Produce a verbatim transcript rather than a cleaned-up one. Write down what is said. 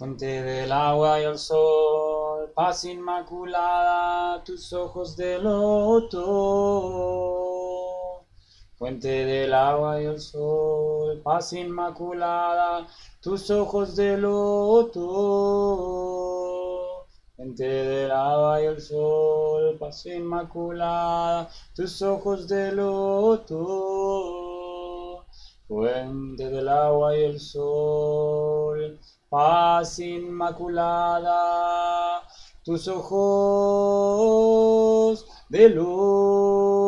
Fuente del agua y el sol, paz inmaculada, tus ojos de loto. Fuente del agua y el sol, paz inmaculada, tus ojos de loto. Fuente del agua y el sol, paz inmaculada, tus ojos de loto. Fuente del agua y el sol, paz inmaculada, tus ojos de luz.